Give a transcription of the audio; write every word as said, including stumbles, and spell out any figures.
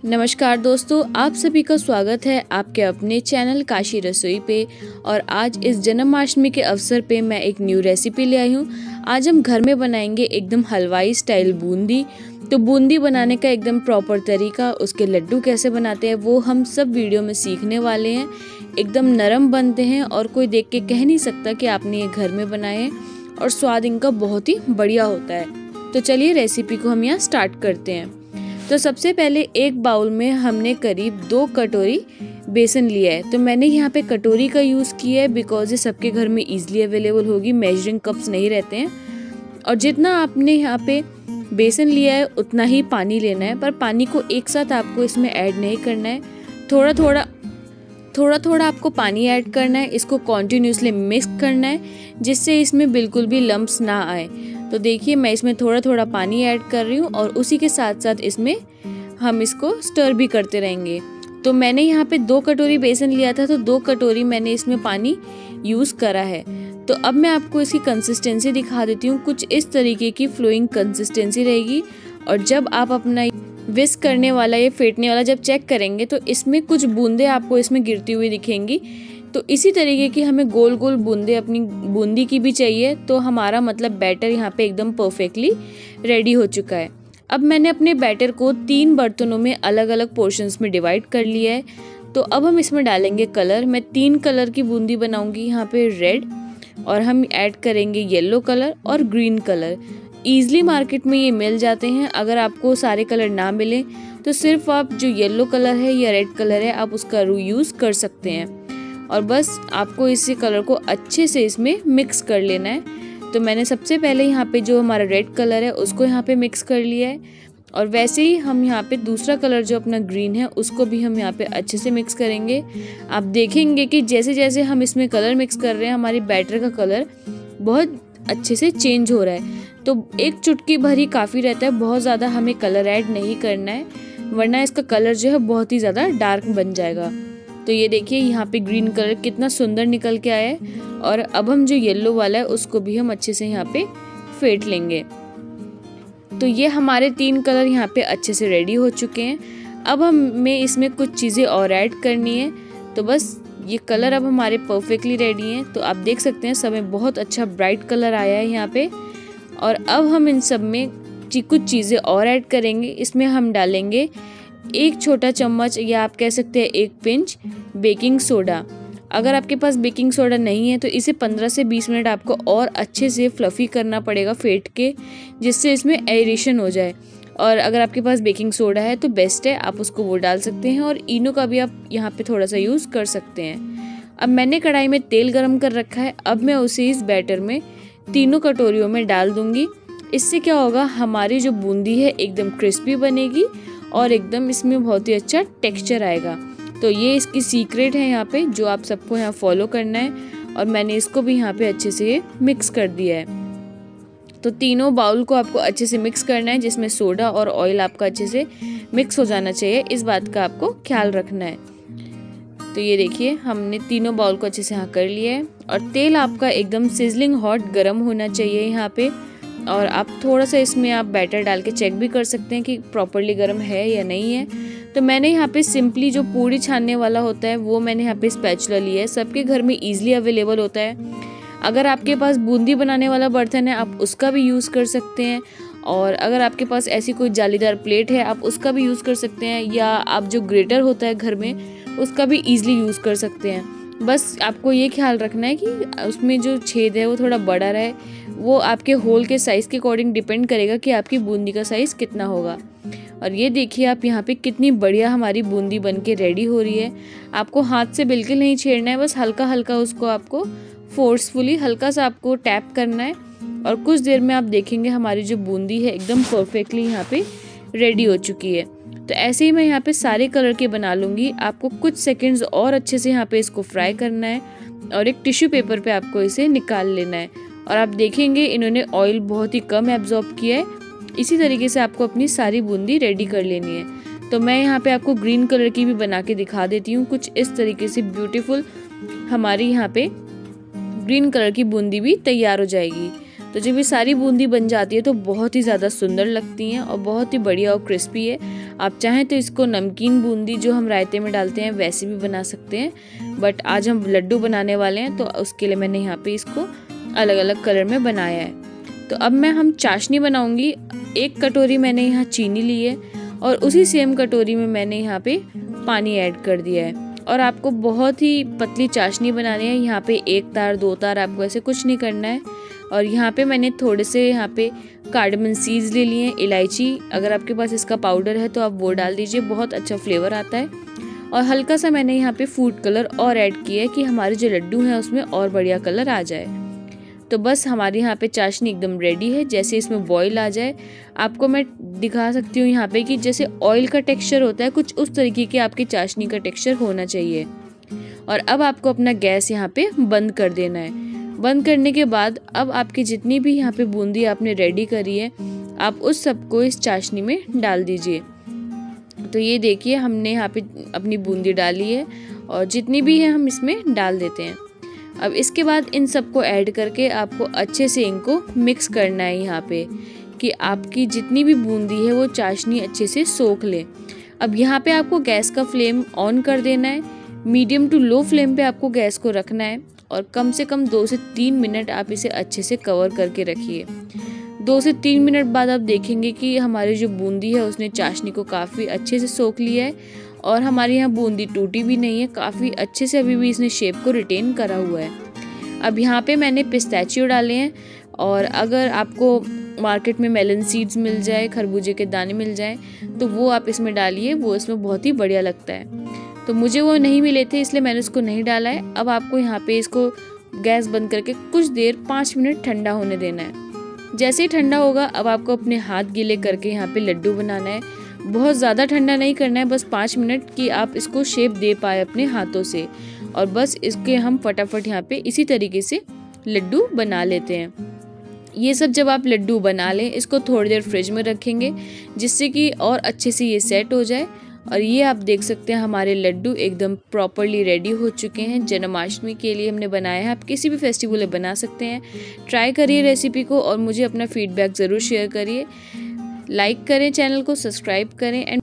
नमस्कार दोस्तों, आप सभी का स्वागत है आपके अपने चैनल काशी रसोई पे। और आज इस जन्माष्टमी के अवसर पे मैं एक न्यू रेसिपी ले आई हूँ। आज हम घर में बनाएंगे एकदम हलवाई स्टाइल बूंदी। तो बूंदी बनाने का एकदम प्रॉपर तरीका, उसके लड्डू कैसे बनाते हैं वो हम सब वीडियो में सीखने वाले हैं। एकदम नरम बनते हैं और कोई देख के कह नहीं सकता कि आपने ये घर में बनाए हैं, और स्वाद इनका बहुत ही बढ़िया होता है। तो चलिए रेसिपी को हम यहाँ स्टार्ट करते हैं। तो सबसे पहले एक बाउल में हमने करीब दो कटोरी बेसन लिया है। तो मैंने यहाँ पे कटोरी का यूज़ किया है बिकॉज ये सबके घर में इजीली अवेलेबल होगी, मेजरिंग कप्स नहीं रहते हैं। और जितना आपने यहाँ पे बेसन लिया है उतना ही पानी लेना है, पर पानी को एक साथ आपको इसमें ऐड नहीं करना है। थोड़ा थोड़ा थोड़ा थोड़ा आपको पानी ऐड करना है, इसको कॉन्टिन्यूसली मिक्स करना है जिससे इसमें बिल्कुल भी लम्प्स ना आए। तो देखिए मैं इसमें थोड़ा थोड़ा पानी ऐड कर रही हूँ और उसी के साथ साथ इसमें हम इसको स्टर भी करते रहेंगे। तो मैंने यहाँ पे दो कटोरी बेसन लिया था, तो दो कटोरी मैंने इसमें पानी यूज़ करा है। तो अब मैं आपको इसकी कंसिस्टेंसी दिखा देती हूँ। कुछ इस तरीके की फ्लोइंग कंसिस्टेंसी रहेगी। और जब आप अपना विस्क करने वाला, ये फेंटने वाला जब चेक करेंगे तो इसमें कुछ बूंदे आपको इसमें गिरती हुई दिखेंगी। तो इसी तरीके की हमें गोल गोल बूंदे अपनी बूंदी की भी चाहिए। तो हमारा मतलब बैटर यहाँ पे एकदम परफेक्टली रेडी हो चुका है। अब मैंने अपने बैटर को तीन बर्तनों में अलग अलग पोर्शंस में डिवाइड कर लिया है। तो अब हम इसमें डालेंगे कलर। मैं तीन कलर की बूंदी बनाऊंगी यहाँ पे, रेड, और हम ऐड करेंगे येलो कलर और ग्रीन कलर। ईजिली मार्केट में ये मिल जाते हैं। अगर आपको सारे कलर ना मिले तो सिर्फ आप जो येलो कलर है या रेड कलर है आप उसका यूज़ कर सकते हैं। और बस आपको इसी कलर को अच्छे से इसमें मिक्स कर लेना है। तो मैंने सबसे पहले यहाँ पे जो हमारा रेड कलर है उसको यहाँ पे मिक्स कर लिया है। और वैसे ही हम यहाँ पे दूसरा कलर जो अपना ग्रीन है उसको भी हम यहाँ पे अच्छे से मिक्स करेंगे। आप देखेंगे कि जैसे जैसे हम इसमें कलर मिक्स कर रहे हैं हमारी बैटर का कलर बहुत अच्छे से चेंज हो रहा है। तो एक चुटकी भर ही काफ़ी रहता है, बहुत ज़्यादा हमें कलर ऐड नहीं करना है, वरना इसका कलर जो है बहुत ही ज़्यादा डार्क बन जाएगा। तो ये देखिए यहाँ पे ग्रीन कलर कितना सुंदर निकल के आया है। और अब हम जो येलो वाला है उसको भी हम अच्छे से यहाँ पे फेंट लेंगे। तो ये हमारे तीन कलर यहाँ पे अच्छे से रेडी हो चुके हैं। अब हमें इसमें कुछ चीज़ें और ऐड करनी है। तो बस ये कलर अब हमारे परफेक्टली रेडी हैं। तो आप देख सकते हैं सब में बहुत अच्छा ब्राइट कलर आया है यहाँ पे। और अब हम इन सब में कुछ चीज़ें और ऐड करेंगे। इसमें हम डालेंगे एक छोटा चम्मच या आप कह सकते हैं एक पिंच बेकिंग सोडा। अगर आपके पास बेकिंग सोडा नहीं है तो इसे पंद्रह से बीस मिनट आपको और अच्छे से फ्लफ़ी करना पड़ेगा फेंट के, जिससे इसमें एरेशन हो जाए। और अगर आपके पास बेकिंग सोडा है तो बेस्ट है, आप उसको वो डाल सकते हैं। और इनो का भी आप यहाँ पे थोड़ा सा यूज़ कर सकते हैं। अब मैंने कढ़ाई में तेल गरम कर रखा है। अब मैं उसे इस बैटर में तीनों कटोरियों में डाल दूँगी। इससे क्या होगा, हमारी जो बूंदी है एकदम क्रिस्पी बनेगी और एकदम इसमें बहुत ही अच्छा टेक्सचर आएगा। तो ये इसकी सीक्रेट है यहाँ पे, जो आप सबको यहाँ फॉलो करना है। और मैंने इसको भी यहाँ पे अच्छे से मिक्स कर दिया है। तो तीनों बाउल को आपको अच्छे से मिक्स करना है, जिसमें सोडा और ऑयल आपका अच्छे से मिक्स हो जाना चाहिए, इस बात का आपको ख्याल रखना है। तो ये देखिए हमने तीनों बाउल को अच्छे से यहाँ कर लिया है। और तेल आपका एकदम सिजलिंग हॉट गर्म होना चाहिए यहाँ पे। और आप थोड़ा सा इसमें आप बैटर डाल के चेक भी कर सकते हैं कि प्रॉपरली गर्म है या नहीं है। तो मैंने यहाँ पे सिंपली जो पूड़ी छानने वाला होता है वो मैंने यहाँ पे स्पैचुला लिया है। सबके घर में इजीली अवेलेबल होता है। अगर आपके पास बूंदी बनाने वाला बर्तन है आप उसका भी यूज़ कर सकते हैं। और अगर आपके पास ऐसी कोई जालीदार प्लेट है आप उसका भी यूज़ कर सकते हैं, या आप जो ग्रेटर होता है घर में उसका भी ईजिली यूज़ कर सकते हैं। बस आपको ये ख्याल रखना है कि उसमें जो छेद है वो थोड़ा बड़ा रहे। वो आपके होल के साइज़ के अकॉर्डिंग डिपेंड करेगा कि आपकी बूंदी का साइज़ कितना होगा। और ये देखिए आप यहाँ पे कितनी बढ़िया हमारी बूंदी बन के रेडी हो रही है। आपको हाथ से बिल्कुल नहीं छेड़ना है, बस हल्का हल्का उसको आपको फोर्सफुली हल्का सा आपको टैप करना है। और कुछ देर में आप देखेंगे हमारी जो बूंदी है एकदम परफेक्टली यहाँ पे रेडी हो चुकी है। तो ऐसे ही मैं यहाँ पे सारे कलर के बना लूँगी। आपको कुछ सेकंड्स और अच्छे से यहाँ पे इसको फ्राई करना है और एक टिश्यू पेपर पे आपको इसे निकाल लेना है। और आप देखेंगे इन्होंने ऑयल बहुत ही कम एब्जॉर्ब किया है। इसी तरीके से आपको अपनी सारी बूंदी रेडी कर लेनी है। तो मैं यहाँ पे आपको ग्रीन कलर की भी बना के दिखा देती हूँ। कुछ इस तरीके से ब्यूटीफुल हमारी यहाँ पे ग्रीन कलर की बूंदी भी तैयार हो जाएगी। तो जब ये सारी बूंदी बन जाती है तो बहुत ही ज़्यादा सुंदर लगती हैं और बहुत ही बढ़िया और क्रिस्पी है। आप चाहें तो इसको नमकीन बूंदी जो हम रायते में डालते हैं वैसे भी बना सकते हैं, बट आज हम लड्डू बनाने वाले हैं तो उसके लिए मैंने यहाँ पे इसको अलग अलग कलर में बनाया है। तो अब मैं हम चाशनी बनाऊंगी। एक कटोरी मैंने यहाँ चीनी ली है और उसी सेम कटोरी में मैंने यहाँ पे पानी ऐड कर दिया है। और आपको बहुत ही पतली चाशनी बनानी है। यहाँ पे एक तार दो तार आपको ऐसे कुछ नहीं करना है। और यहाँ पे मैंने थोड़े से यहाँ पे कार्डमन सीड्स ले लिए हैं, इलायची, अगर आपके पास इसका पाउडर है तो आप वो डाल दीजिए, बहुत अच्छा फ्लेवर आता है। और हल्का सा मैंने यहाँ पे फूड कलर और ऐड किया है कि हमारे जो लड्डू हैं उसमें और बढ़िया कलर आ जाए। तो बस हमारी यहाँ पे चाशनी एकदम रेडी है। जैसे इसमें बॉईल आ जाए आपको मैं दिखा सकती हूँ यहाँ पे कि जैसे ऑयल का टेक्सचर होता है कुछ उस तरीके की आपकी चाशनी का टेक्सचर होना चाहिए। और अब आपको अपना गैस यहाँ पे बंद कर देना है। बंद करने के बाद अब आपकी जितनी भी यहाँ पे बूंदी आपने रेडी करी है आप उस सबको इस चाशनी में डाल दीजिए। तो ये देखिए हमने यहाँ पे अपनी बूंदी डाली है और जितनी भी है हम इसमें डाल देते हैं। अब इसके बाद इन सबको ऐड करके आपको अच्छे से इनको मिक्स करना है यहाँ पे कि आपकी जितनी भी बूंदी है वो चाशनी अच्छे से सोख ले। अब यहाँ पे आपको गैस का फ्लेम ऑन कर देना है, मीडियम टू लो फ्लेम पे आपको गैस को रखना है और कम से कम दो से तीन मिनट आप इसे अच्छे से कवर करके रखिए। दो से तीन मिनट बाद आप देखेंगे कि हमारी जो बूंदी है उसने चाशनी को काफ़ी अच्छे से सोख लिया है और हमारी यहाँ बूंदी टूटी भी नहीं है, काफ़ी अच्छे से अभी भी इसने शेप को रिटेन करा हुआ है। अब यहाँ पे मैंने पिस्ताचियो डाले हैं और अगर आपको मार्केट में मेलन सीड्स मिल जाए, खरबूजे के दाने मिल जाए तो वो आप इसमें डालिए, वो इसमें बहुत ही बढ़िया लगता है। तो मुझे वो नहीं मिले थे इसलिए मैंने उसको नहीं डाला है। अब आपको यहाँ पे इसको गैस बंद करके कुछ देर पाँच मिनट ठंडा होने देना है। जैसे ही ठंडा होगा अब आपको अपने हाथ गीले करके यहाँ पे लड्डू बनाना है। बहुत ज़्यादा ठंडा नहीं करना है, बस पाँच मिनट की आप इसको शेप दे पाए अपने हाथों से और बस इसके हम फटाफट यहाँ पे इसी तरीके से लड्डू बना लेते हैं। ये सब जब आप लड्डू बना लें इसको थोड़ी देर फ्रिज में रखेंगे जिससे कि और अच्छे से ये सेट हो जाए। और ये आप देख सकते हैं हमारे लड्डू एकदम प्रॉपरली रेडी हो चुके हैं। जन्माष्टमी के लिए हमने बनाया है, आप किसी भी फेस्टिवल में बना सकते हैं। ट्राई करिए रेसिपी को और मुझे अपना फीडबैक ज़रूर शेयर करिए। लाइक करें, चैनल को सब्सक्राइब करें एंड